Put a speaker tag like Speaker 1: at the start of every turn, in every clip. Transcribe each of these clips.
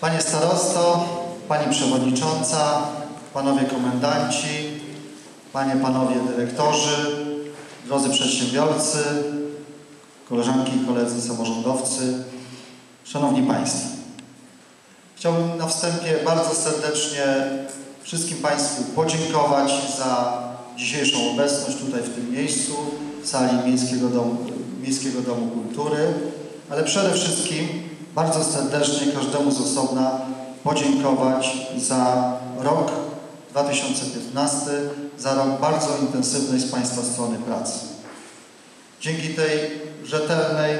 Speaker 1: Panie starosto, Pani przewodnicząca, Panowie komendanci, Panowie dyrektorzy, drodzy przedsiębiorcy, koleżanki i koledzy samorządowcy, Szanowni Państwo. Chciałbym na wstępie bardzo serdecznie wszystkim Państwu podziękować za dzisiejszą obecność tutaj w tym miejscu, w sali Miejskiego Domu Kultury, ale przede wszystkim bardzo serdecznie każdemu z osobna podziękować za rok 2015, za rok bardzo intensywnej z Państwa strony pracy. Dzięki tej rzetelnej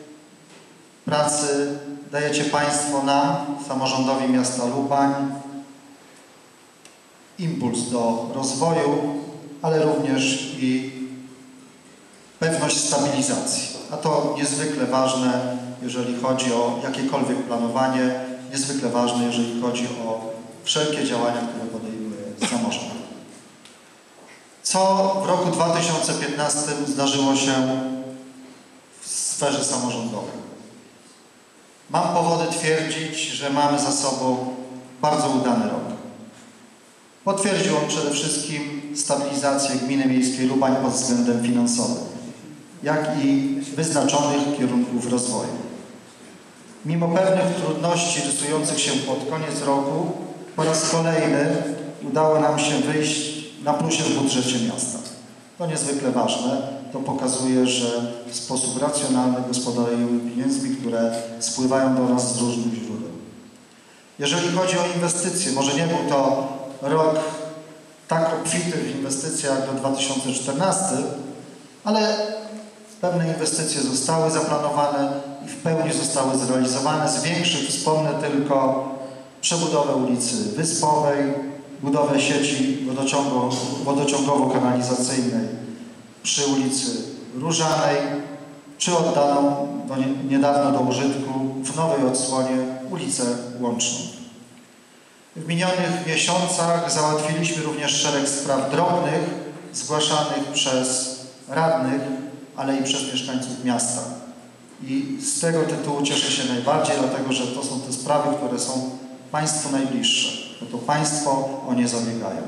Speaker 1: pracy dajecie Państwo nam, samorządowi miasta Lubań, impuls do rozwoju, ale również i pewność stabilizacji. A to niezwykle ważne, jeżeli chodzi o jakiekolwiek planowanie, niezwykle ważne, jeżeli chodzi o wszelkie działania, które podejmuje samorząd. Co w roku 2015 zdarzyło się w sferze samorządowej? Mam powody twierdzić, że mamy za sobą bardzo udany rok. Potwierdził on przede wszystkim stabilizację gminy miejskiej Lubań pod względem finansowym, jak i wyznaczonych kierunków rozwoju. Mimo pewnych trudności rysujących się pod koniec roku, po raz kolejny udało nam się wyjść na plusie w budżecie miasta. To niezwykle ważne. To pokazuje, że w sposób racjonalny gospodarujemy pieniędzmi, które spływają do nas z różnych źródeł. Jeżeli chodzi o inwestycje, może nie był to rok tak obfity w inwestycjach jak do 2014, ale pewne inwestycje zostały zaplanowane i w pełni zostały zrealizowane. Z większych wspomnę tylko przebudowę ulicy Wyspowej, budowę sieci wodociągowo-kanalizacyjnej przy ulicy Różanej, czy oddaną niedawno do użytku w nowej odsłonie ulicę Łączną. W minionych miesiącach załatwiliśmy również szereg spraw drobnych, zgłaszanych przez radnych, ale i przez mieszkańców miasta. I z tego tytułu cieszę się najbardziej, dlatego że to są te sprawy, które są Państwu najbliższe, bo to Państwo o nie zabiegają.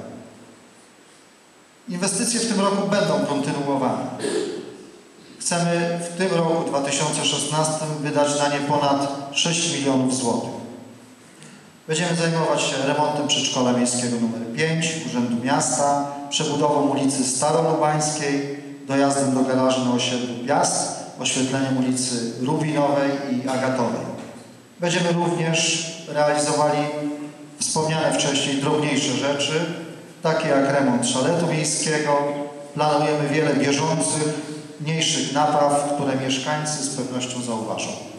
Speaker 1: Inwestycje w tym roku będą kontynuowane. Chcemy w tym roku 2016 wydać na nie ponad 6 milionów złotych. Będziemy zajmować się remontem przedszkola miejskiego nr 5 Urzędu Miasta, przebudową ulicy Starolubańskiej, dojazdem do garażu na osiedlu Piast, oświetleniem ulicy Rubinowej i Agatowej. Będziemy również realizowali wspomniane wcześniej drobniejsze rzeczy, takie jak remont szaletu miejskiego. Planujemy wiele bieżących, mniejszych napraw, które mieszkańcy z pewnością zauważą.